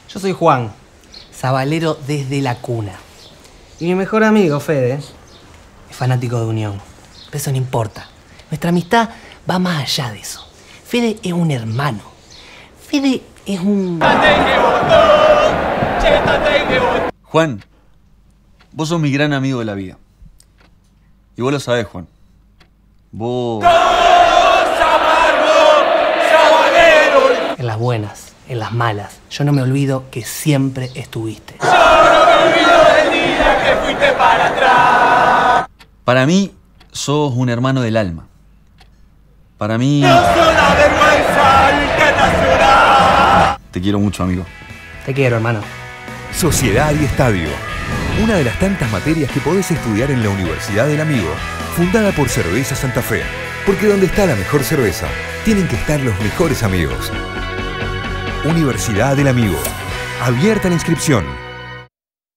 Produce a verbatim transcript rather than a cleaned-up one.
Yo soy Juan, sabalero desde la cuna. Y mi mejor amigo, Fede, es fanático de Unión. Pero eso no importa. Nuestra amistad va más allá de eso. Fede es un hermano. Fede es un... Juan, vos sos mi gran amigo de la vida. Y vos lo sabés, Juan. Vos... En las buenas, en las malas. Yo no me olvido que siempre estuviste. Yo no me olvido del día que fuiste para atrás. Para mí, sos un hermano del alma. Para mí... No sos la vergüenza internacional. Te quiero mucho, amigo. Te quiero, hermano. Sociedad y Estadio. Una de las tantas materias que podés estudiar en la Universidad del Amigo, fundada por Cerveza Santa Fe. Porque donde está la mejor cerveza, tienen que estar los mejores amigos. Universidad del Amigo. Abierta la inscripción.